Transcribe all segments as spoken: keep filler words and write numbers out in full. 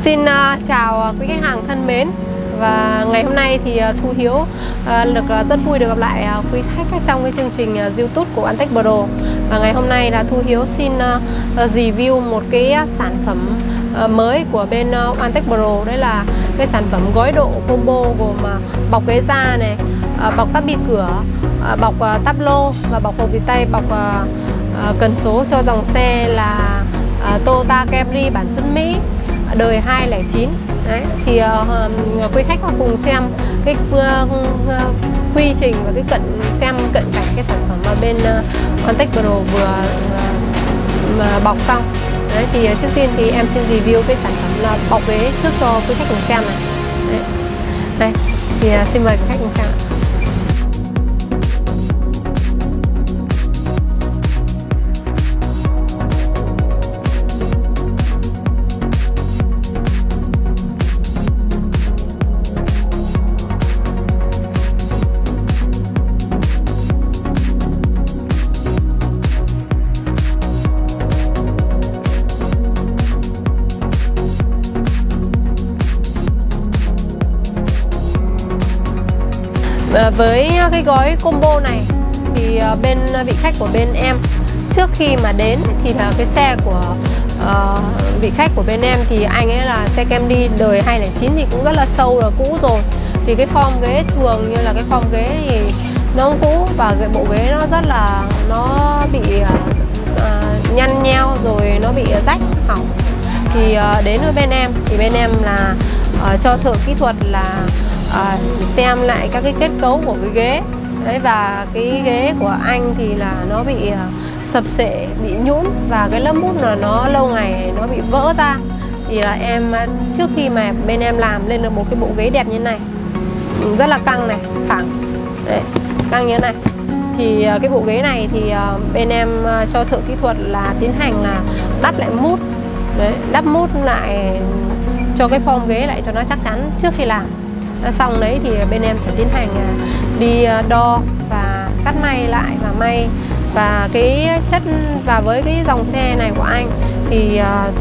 Xin uh, chào quý khách hàng thân mến. Và ngày hôm nay thì uh, Thu Hiếu uh, được uh, rất vui được gặp lại uh, quý khách trong cái chương trình uh, YouTube của Antech Pro. Và ngày hôm nay là Thu Hiếu xin uh, uh, review một cái uh, sản phẩm uh, mới của bên uh, Antech Pro. Đấy là cái sản phẩm gói độ combo gồm uh, bọc ghế da này, uh, bọc tắp bi cửa, uh, bọc uh, tắp lô và bọc hộp vịt tay, bọc uh, uh, cần số cho dòng xe là uh, Toyota Camry bản xuất Mỹ đời hai không chín. Đấy, thì uh, quý khách cùng xem cái uh, uh, quy trình và cái cận xem cận cảnh cái sản phẩm mà bên uh, Antech Pro vừa uh, bọc xong. Đấy, thì uh, trước tiên thì em xin review cái sản phẩm là bọc ghế trước cho quý khách cùng xem này. Đấy. Đây, thì uh, xin mời quý khách cùng xem ạ. Với cái gói combo này thì bên vị khách của bên em trước khi mà đến thì là cái xe của uh, vị khách của bên em thì anh ấy là xe Camry đời hai không chín thì cũng rất là sâu rồi, cũ rồi. Thì cái form ghế thường như là cái form ghế thì nó cũng cũ và cái bộ ghế nó rất là nó bị uh, nhăn nheo rồi nó bị rách hỏng. Thì uh, đến với bên em thì bên em là uh, cho thợ kỹ thuật là À, xem lại các cái kết cấu của cái ghế. Đấy, và cái ghế của anh thì là nó bị uh, sập sệ, bị nhũn và cái lớp mút là nó lâu ngày nó bị vỡ ra. Thì là em uh, trước khi mà bên em làm lên được một cái bộ ghế đẹp như này, rất là căng này, phẳng. Đấy, căng như thế này. Thì uh, cái bộ ghế này thì uh, bên em uh, cho thợ kỹ thuật là tiến hành là đắp lại mút. Đấy, đắp mút lại cho cái form ghế lại cho nó chắc chắn trước khi làm. Xong đấy thì bên em sẽ tiến hành đi đo và cắt may lại và may. Và cái chất và với cái dòng xe này của anh thì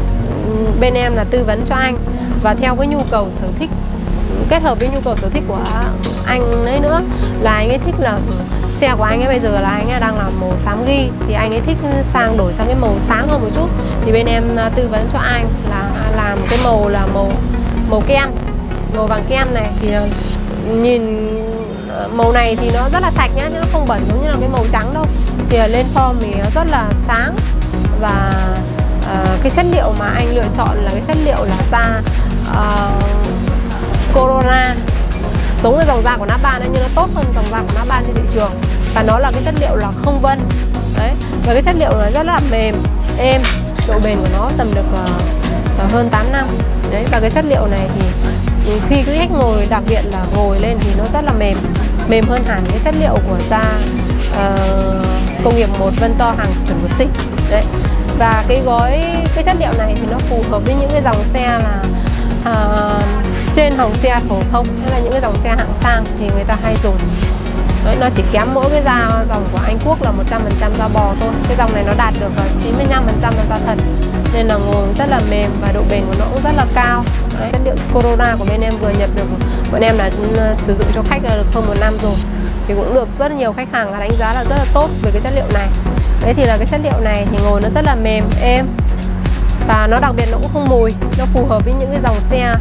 bên em là tư vấn cho anh và theo cái nhu cầu sở thích, kết hợp với nhu cầu sở thích của anh ấy nữa, là anh ấy thích là xe của anh ấy bây giờ là anh ấy đang làm màu xám ghi thì anh ấy thích sang đổi sang cái màu sáng hơn một chút, thì bên em tư vấn cho anh là làm cái màu là màu màu kem, màu vàng kem này. Thì nhìn màu này thì nó rất là sạch nhá, chứ nó không bẩn giống như là cái màu trắng đâu. Thì lên form thì nó rất là sáng. Và uh, cái chất liệu mà anh lựa chọn là cái chất liệu là da uh, Corona, giống với dòng da của Nappa nhưng nó tốt hơn dòng da của Nappa trên thị trường. Và nó là cái chất liệu là không vân. Đấy, và cái chất liệu nó rất là mềm, êm, độ bền của nó tầm được uh, hơn tám năm. Đấy, và cái chất liệu này thì khi quý khách ngồi, đặc biệt là ngồi lên thì nó rất là mềm, mềm hơn hẳn cái chất liệu của da uh, công nghiệp một Vân To hàng chuẩn của Xích. Đấy, và cái gói cái chất liệu này thì nó phù hợp với những cái dòng xe là uh, trên dòng xe phổ thông hay là những cái dòng xe hạng sang thì người ta hay dùng. Đấy, nó chỉ kém mỗi cái da dòng của Anh Quốc là một trăm phần trăm da bò thôi. Cái dòng này nó đạt được chín mươi lăm phần trăm da thật, nên là ngồi rất là mềm và độ bền của nó cũng rất là cao. Đấy, chất liệu Corona của bên em vừa nhập được, bọn em là sử dụng cho khách là được hơn một năm rồi, thì cũng được rất nhiều khách hàng đánh giá là rất là tốt về cái chất liệu này. Đấy, thì là cái chất liệu này thì ngồi nó rất là mềm, êm và nó đặc biệt nó cũng không mùi, nó phù hợp với những cái dòng xe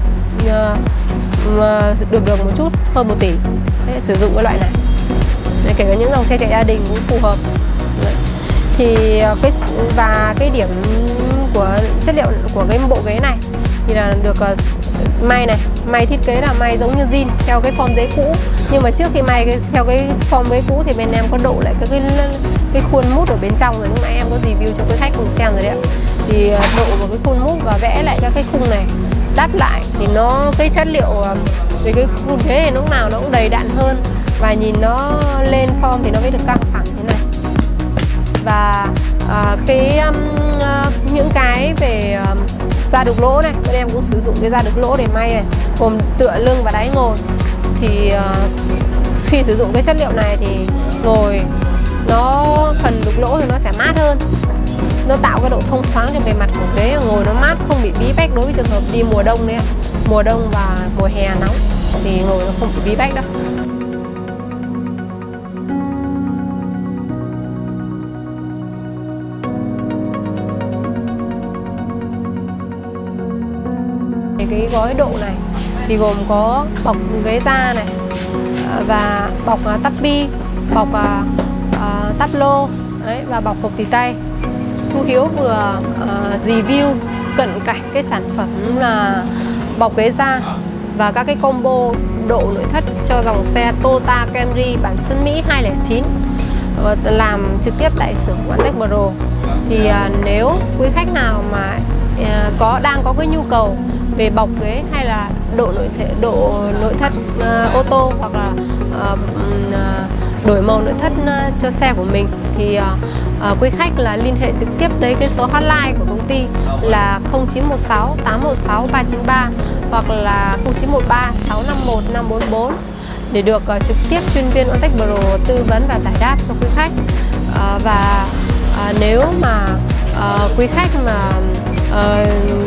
uh, được được một chút hơn một tỷ. Đấy, sử dụng cái loại này. Đấy, kể cả những dòng xe chạy gia đình cũng phù hợp. Đấy. Thì cái và cái điểm của chất liệu của cái bộ ghế này thì là được uh, may này, may thiết kế là may giống như zin theo cái form ghế cũ, nhưng mà trước khi may cái, theo cái form ghế cũ thì bên em có độ lại cái cái, cái khuôn mút ở bên trong rồi, lúc nãy em có review cho quý khách cùng xem rồi đấy ạ. Thì uh, độ vào cái khuôn mút và vẽ lại các cái khung này, đắp lại thì nó cái chất liệu uh, về cái khuôn ghế thì lúc nào nó cũng đầy đặn hơn và nhìn nó lên form thì nó mới được căng phẳng thế này. Và uh, cái um, uh, những cái về uh, da đục lỗ này, bên em cũng sử dụng cái da đục lỗ để may này, gồm tựa lưng và đáy ngồi. Thì uh, khi sử dụng cái chất liệu này thì ngồi nó phần đục lỗ thì nó sẽ mát hơn. nó tạo cái độ thông thoáng cho bề mặt của ghế, ngồi nó mát, không bị bí bách. Đối với trường hợp đi mùa đông đấy ạ, mùa đông và mùa hè nóng thì ngồi nó không bị bí bách đâu. Cái gói độ này thì gồm có bọc ghế da này và bọc uh, tắp bi, bọc uh, uh, tắp lô đấy, và bọc hộp tì tay. Thu Hiếu vừa uh, review cận cảnh cái sản phẩm là bọc ghế da và các cái combo độ nội thất cho dòng xe Toyota Camry bản Xuân Mỹ hai không chín uh, làm trực tiếp tại xưởng OneTech Pro. Thì uh, nếu quý khách nào mà uh, có đang có cái nhu cầu về bọc ghế hay là độ nội thể, độ nội thất uh, ô tô hoặc là uh, uh, đổi màu nội thất uh, cho xe của mình thì uh, uh, quý khách là liên hệ trực tiếp đến cái số hotline của công ty là không chín một sáu tám một sáu ba chín ba hoặc là không chín một ba sáu năm một năm bốn bốn để được uh, trực tiếp chuyên viên OneTech Pro tư vấn và giải đáp cho quý khách. Uh, và uh, nếu mà uh, quý khách mà Uh,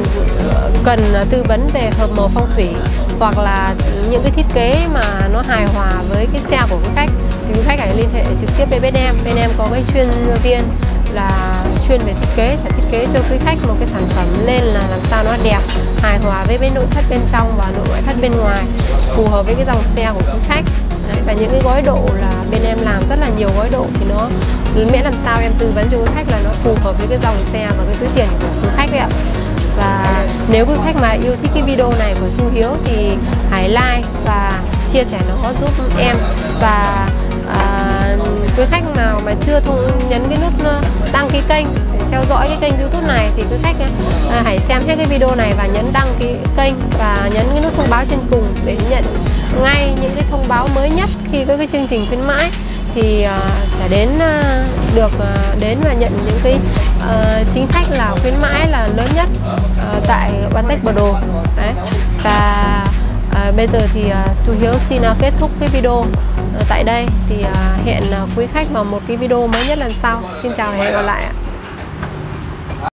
cần tư vấn về hợp màu phong thủy hoặc là những cái thiết kế mà nó hài hòa với cái xe của quý khách thì quý khách hãy liên hệ trực tiếp với bên em. Bên em có cái chuyên viên là chuyên về thiết kế, sẽ thiết kế cho quý khách một cái sản phẩm lên là làm sao nó đẹp, hài hòa với bên nội thất bên trong và nội thất bên ngoài, phù hợp với cái dòng xe của quý khách. Đấy, và những cái gói độ là bên em làm rất là nhiều gói độ thì nó miễn làm sao em tư vấn cho quý khách là nó phù hợp với cái dòng xe và cái túi tiền của quý khách đấy ạ. Và nếu quý khách mà yêu thích cái video này của Thu Hiếu thì hãy like và chia sẻ nó giúp em. Và à, quý khách nào mà chưa thông, nhấn cái nút đăng ký kênh để theo dõi cái kênh YouTube này thì quý khách à, hãy xem hết cái video này và nhấn đăng ký kênh và nhấn cái nút thông báo trên cùng để nhận ngay những cái thông báo mới nhất khi có cái chương trình khuyến mãi thì uh, sẽ đến uh, được uh, đến và nhận những cái uh, chính sách là khuyến mãi là lớn nhất uh, tại OneTech Pro. Đấy. Và uh, bây giờ thì uh, Thu Hiếu xin uh, kết thúc cái video uh, tại đây thì uh, hẹn uh, quý khách vào một cái video mới nhất lần sau. Xin chào và hẹn gặp lại ạ.